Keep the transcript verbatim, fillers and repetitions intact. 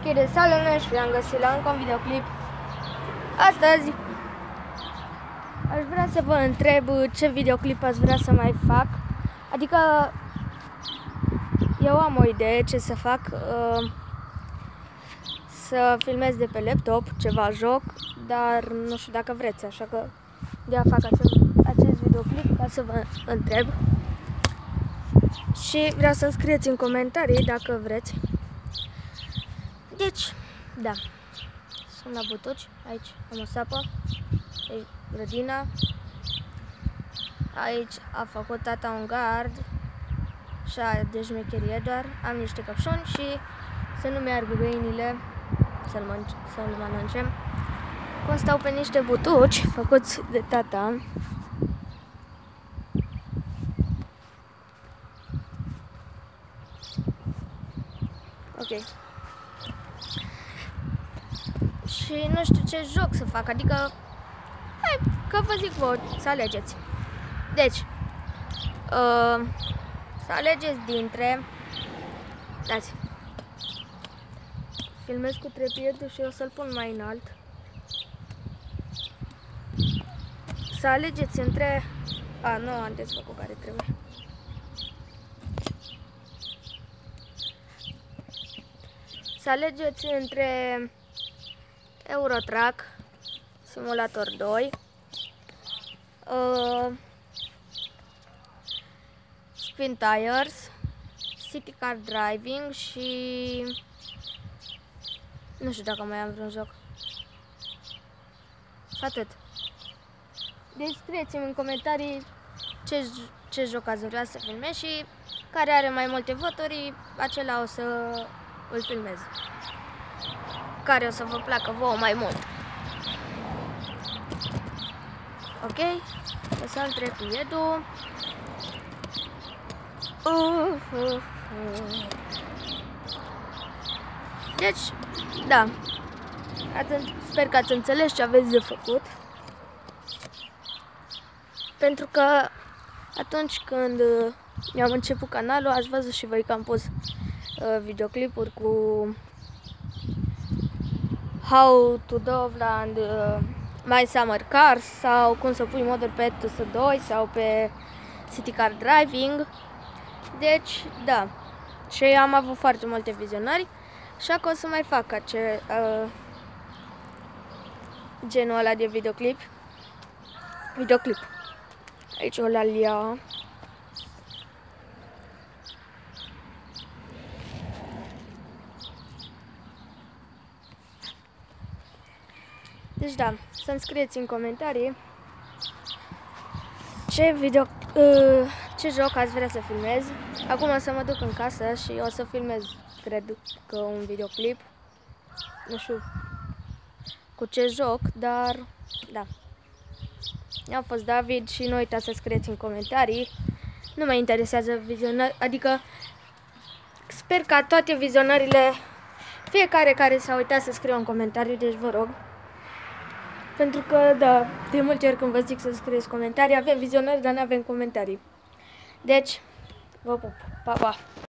Ok, de sală și am găsit la încă un videoclip. Astăzi aș vrea să vă întreb ce videoclip ați vrea să mai fac. Adică eu am o idee ce să fac, uh, să filmez de pe laptop ceva joc, dar nu știu dacă vreți, așa că de-aia fac acest, acest videoclip ca să vă întreb. Și vreau să scrieți în comentarii dacă vreți. Deci, da, sunt la butuci, aici am o sapă, e grădina, aici a făcut tata un gard și a de șmecherie doar, am niște căpșuni și să nu meargă găinile să-l să mănânce. Cum stau pe niște butuci făcuți de tata. Ok. Și nu știu ce joc să fac, adică hai, că vă zic voi, să alegeți. Deci, uh, să alegeți dintre, dați, filmez cu trepidul și o să-l pun mai înalt. Să alegeți între, a, nu am desfăcut care trebuie. Să alegeți între Euro Truck Simulator doi, uh, Spin Tires, City Car Driving și nu știu dacă mai am vreun joc. Și atât. Deci scrieți-mi în comentarii ce, ce joc ați vrea să filmez și care are mai multe voturi, acela o să îl filmez. Care o să vă placă vouă mai mult. Ok? Lăsăm trepidul. Uh, uh, uh. Deci, da. Atunci, sper că ați înțeles ce aveți de făcut. Pentru că atunci când mi-am început canalul, ați văzut și voi că am pus uh, videoclipuri cu How to Dovland uh, My Summer Cars sau cum să pui moduri pe T S doi sau pe City Car Driving. Deci, da. Și am avut foarte multe vizionări, așa că o să mai fac ace, uh, genul ăla de videoclip. Videoclip. Aici o lalia. Deci da, să-mi scrieți în comentarii ce video, uh, ce joc ați vrea să filmez. Acum o să mă duc în casă și o să filmez, cred că un videoclip. Nu știu cu ce joc, dar da. Eu am fost David și nu uitați să scrieți în comentarii. Nu mă interesează vizionări, adică sper ca toate vizionările, fiecare care s-a uitat să scrie un comentariu, deci vă rog. Pentru că, da, de multe ori când vă zic să scrieți comentarii, avem vizionări, dar nu avem comentarii. Deci, vă pup. Pa, pa!